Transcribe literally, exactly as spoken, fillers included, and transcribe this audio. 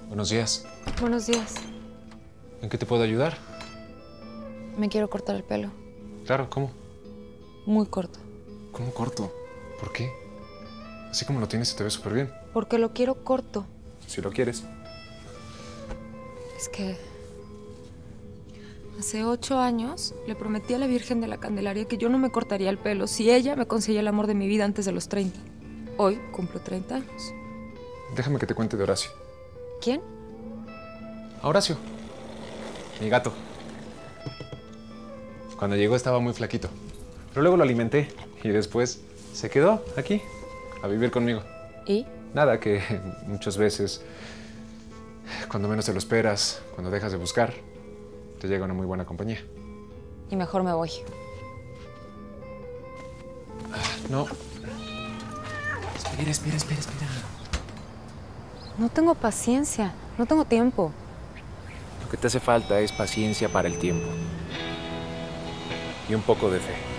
Buenos días. Buenos días. ¿En qué te puedo ayudar? Me quiero cortar el pelo. Claro, ¿cómo? Muy corto. ¿Cómo corto? ¿Por qué? Así como lo tienes se te ve súper bien. Porque lo quiero corto. Si lo quieres. Es que... hace ocho años le prometí a la Virgen de la Candelaria que yo no me cortaría el pelo si ella me conseguía el amor de mi vida antes de los treinta. Hoy cumplo treinta años. Déjame que te cuente de Horacio. ¿Quién? A Horacio. Mi gato. Cuando llegó estaba muy flaquito. Pero luego lo alimenté y después se quedó aquí a vivir conmigo. ¿Y? Nada, que muchas veces, cuando menos te lo esperas, cuando dejas de buscar, te llega una muy buena compañía. Y mejor me voy. No. Espera, espera, espera, espera. No tengo paciencia. No tengo tiempo. Lo que te hace falta es paciencia para el tiempo. Y un poco de fe.